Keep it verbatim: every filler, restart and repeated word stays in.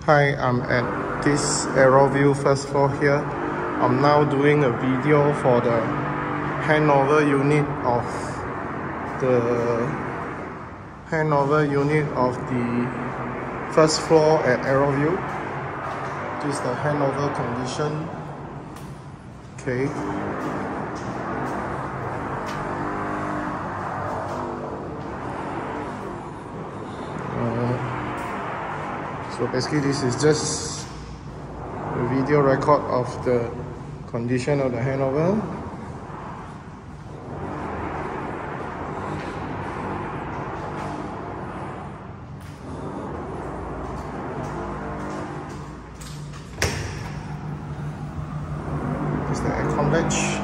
Hi, I'm at this Areoville first floor here. I'm now doing a video for the handover unit of the handover unit of the first floor at Areoville. This is the handover condition. Okay. So basically this is just a video record of the condition of the handover. This is the aircon latch.